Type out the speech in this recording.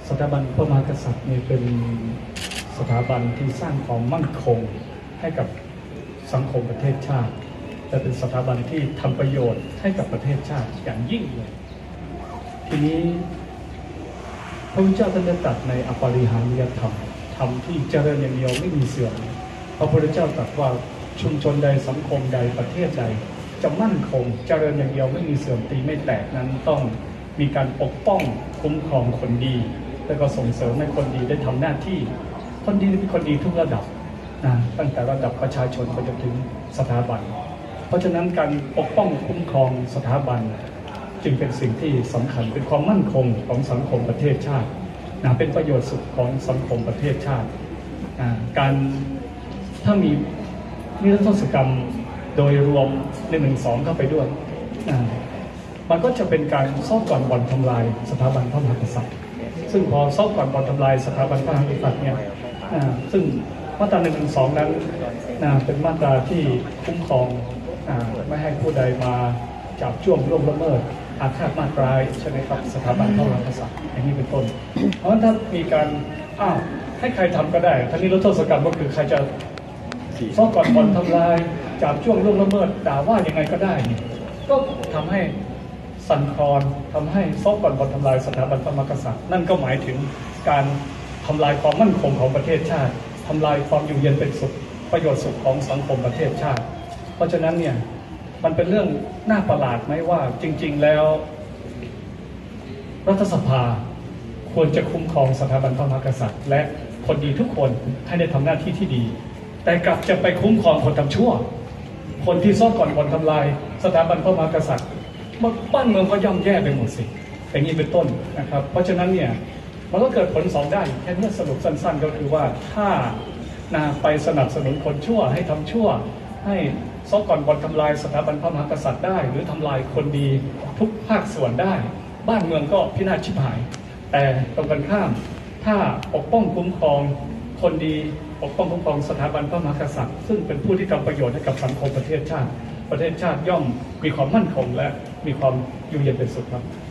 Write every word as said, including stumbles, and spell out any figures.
สถาบันพระมหากษัตริย์นี่เป็นสถาบันที่สร้างความมั่นคงให้กับสังคมประเทศชาติและเป็นสถาบันที่ทำประโยชน์ให้กับประเทศชาติอย่างยิ่งเลยทีนี้พระพุทธเจ้าท่านได้ตรัสในอปาริหานิยธรรมธรรมที่เจริญอย่างเดียวไม่มีเสื่อมพระพุทธเจ้าตรัสว่าชุมชนใดสังคมใดประเทศใดจะมั่นคงเจริญอย่างเดียวไม่มีเสื่อมตีไม่แตกนั้นต้องมีการปกป้องคุ้มครองคนดีแล้วก็ส่งเสริมให้คนดีได้ทำหน้าที่คนดีเป็นคนดีทุกระดับนะตั้งแต่ระดับประชาชนไปจนถึงสถาบันเพราะฉะนั้นการปกป้องคุ้มครองสถาบันจึงเป็นสิ่งที่สำคัญเป็นความมั่นคงของสังคมประเทศชาตินะเป็นประโยชน์สุขของสังคมประเทศชาตินะการถ้ามีนิรโทษกรรมโดยรวมหนึ่งหนึ่งสองเข้าไปด้วยนะมันก็จะเป็นการซ่อมก่อนบ่อนทำลายสถาบันพระมหากษัตริย์ซึ่งพอซ่อมก่อนบ่อนทำลายสถาบันพระมหากษัตริย์เนี่ยซึ่งมาตราหนึ่งหนึ่งสองนั้นนะเป็นมาตราที่คุ้มครองไม่ให้ผู้ใดมาจับจ้วงล่วงละเมิดอาฆาตมาตร้ายใช่ไหมครับสถาบันพระมหากษัตริย์อย่างนี้เป็นต้นเพราะฉะนั้นถ้ามีการอ้าวให้ใครทำก็ได้ท่านี้นิรโทษกรรมก็คือใครจะซ่อมก่อนบ่อนทำลายจับจ้วงล่วงละเมิดด่าว่ายังไงก็ได้ก็ทำให้สั่นคลอนทำให้ซ่อมก่อนบ่อนทำลายสถาบันพระมหากษัตริย์นั่นก็หมายถึงการทำลายความมั่นคงของประเทศชาติทำลายความอยู่เย็นเป็นสุขประโยชน์สุขของสังคมประเทศชาติเพราะฉะนั้นเนี่ยมันเป็นเรื่องน่าประหลาดไหมว่าจริงๆแล้วรัฐสภาควรจะคุ้มครองสถาบันพระมหากษัตริย์และคนดีทุกคนให้ได้ทำหน้าที่ที่ดีแต่กลับจะไปคุ้มครองคนทำชั่วคนที่ซ่อนก่อนคนทำลายสถาบันพระมหากษัตริย์บ้านเมืองก็ย่ำแย่ไปหมดสิอย่างนี้เป็นต้นนะครับเพราะฉะนั้นเนี่ยมันก็เกิดผลสองด้านแค่นี้สรุปสั้นๆก็คือว่าถ้านาไปสนับสนุนคนชั่วให้ทำชั่วให้ซ่อนก่อนคนทำลายสถาบันพระมหากษัตริย์ได้หรือทำลายคนดีทุกภาคส่วนได้บ้านเมืองก็พินาศชิบหายแต่ตรงกันข้ามถ้าปกป้องคุ้มครองคนดีปกป้องคุ้มครองสถาบันพระมหากษัตริย์ซึ่งเป็นผู้ที่ทำประโยชน์ให้กับสังคมประเทศชาติประเทศชาติย่อมมีความมั่นคงและมีความอยู่เย็นเป็นสุขครับ